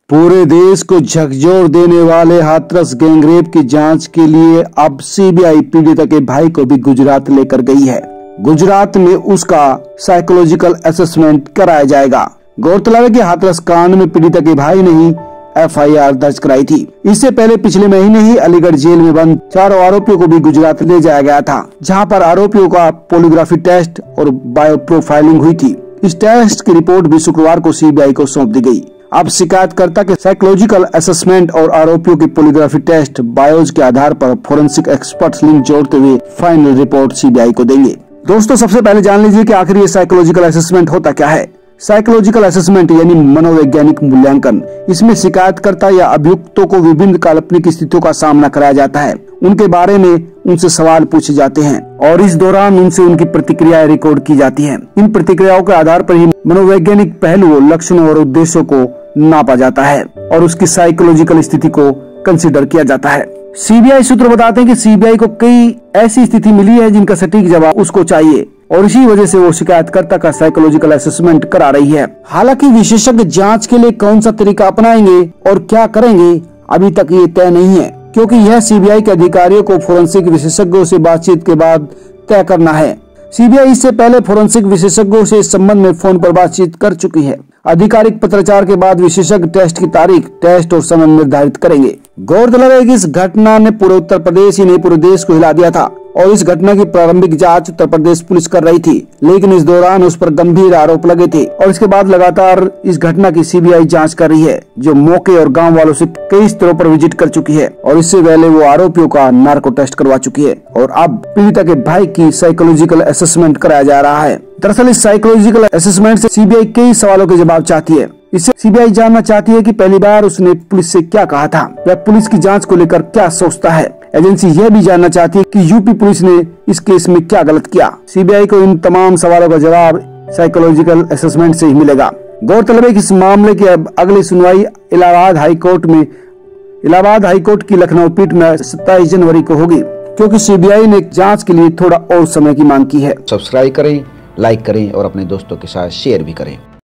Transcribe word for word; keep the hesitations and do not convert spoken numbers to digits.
पूरे देश को झकझोर देने वाले हाथरस गैंगरेप की जांच के लिए अब सीबीआई पीड़िता के भाई को भी गुजरात लेकर गई है। गुजरात में उसका साइकोलॉजिकल असेसमेंट कराया जाएगा। गौरतलब है कि हाथरस कांड में पीड़िता के भाई ने ही एफ आई आर दर्ज कराई थी। इससे पहले पिछले महीने ही अलीगढ़ जेल में बंद चारों आरोपियों को भी गुजरात ले जाया गया था, जहां पर आरोपियों का पोलीग्राफी टेस्ट और बायो प्रोफाइलिंग हुई थी। इस टेस्ट की रिपोर्ट भी शुक्रवार को सीबीआई को सौंप दी गई। अब शिकायतकर्ता के साइकोलॉजिकल असेसमेंट और आरोपियों की पोलीग्राफी टेस्ट बायोज के आधार पर फोरेंसिक एक्सपर्ट्स लिंक जोड़ते हुए फाइनल रिपोर्ट सीबीआई को देंगे। दोस्तों, सबसे पहले जान लीजिए कि आखिर ये साइकोलॉजिकल असेसमेंट होता क्या है। साइकोलॉजिकल असेसमेंट यानी मनोवैज्ञानिक मूल्यांकन। इसमें शिकायतकर्ता या अभियुक्तों को विभिन्न काल्पनिक स्थितियों का सामना कराया जाता है, उनके बारे में उनसे सवाल पूछे जाते हैं और इस दौरान उनसे उनकी प्रतिक्रियाएं रिकॉर्ड की जाती हैं। इन प्रतिक्रियाओं के आधार पर ही मनोवैज्ञानिक पहलुओं, लक्षणों और उद्देश्यों को नापा जाता है और उसकी साइकोलॉजिकल स्थिति को कंसीडर किया जाता है। सीबीआई सूत्र बताते हैं कि सीबीआई को कई ऐसी स्थिति मिली है जिनका सटीक जवाब उसको चाहिए और इसी वजह से वो शिकायतकर्ता का साइकोलॉजिकल असेसमेंट करा रही है। हालांकि विशेषज्ञ जांच के लिए कौन सा तरीका अपनाएंगे और क्या करेंगे अभी तक ये तय नहीं है, क्योंकि यह सीबीआई के अधिकारियों को फोरेंसिक विशेषज्ञों से बातचीत के बाद तय करना है। सीबीआई इससे पहले फोरेंसिक विशेषज्ञों से इस संबंध में फोन पर बातचीत कर चुकी है। आधिकारिक पत्राचार के बाद विशेषज्ञ टेस्ट की तारीख, टेस्ट और समय निर्धारित करेंगे। गौरतलब है कि इस घटना ने पूरे उत्तर प्रदेश ही नहीं पूरे देश को हिला दिया था और इस घटना की प्रारंभिक जांच उत्तर प्रदेश पुलिस कर रही थी, लेकिन इस दौरान उस पर गंभीर आरोप लगे थे और इसके बाद लगातार इस घटना की सीबीआई जांच कर रही है, जो मौके और गांव वालों से कई स्तरों पर विजिट कर चुकी है और इससे पहले वो आरोपियों का नार्को टेस्ट करवा चुकी है और अब पीड़िता के भाई की साइकोलॉजिकल असेसमेंट कराया जा रहा है। दरअसल इस साइकोलॉजिकल असेसमेंट से सीबीआई कई सवालों के जवाब चाहती है। इससे सीबीआई जानना चाहती है कि पहली बार उसने पुलिस से क्या कहा था, वह पुलिस की जांच को लेकर क्या सोचता है। एजेंसी यह भी जानना चाहती है कि यूपी पुलिस ने इस केस में क्या गलत किया। सीबीआई को इन तमाम सवालों का जवाब साइकोलॉजिकल असेसमेंट से ही मिलेगा। गौरतलब है कि इस मामले की अब अगली सुनवाई इलाहाबाद हाईकोर्ट में इलाहाबाद हाईकोर्ट की लखनऊ पीठ में सत्ताईस जनवरी को होगी, क्योंकि सीबीआई ने जांच के लिए थोड़ा और समय की मांग की है। सब्सक्राइब करें, लाइक करें और अपने दोस्तों के साथ शेयर भी करें।